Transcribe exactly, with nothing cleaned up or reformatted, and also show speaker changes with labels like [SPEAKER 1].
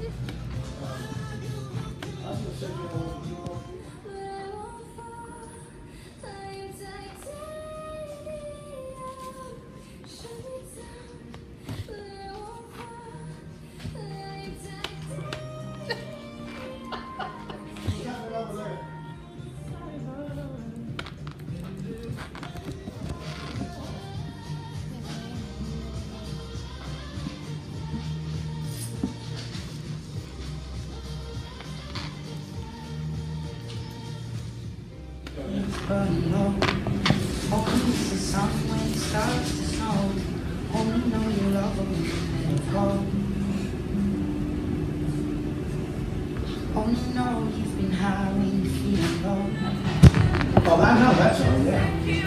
[SPEAKER 1] Burning low, hoping it's the sun when it starts to snow. Only know you love her when you let it go. Only know you've been high when you're feeling low.
[SPEAKER 2] Oh, I know that song, yeah.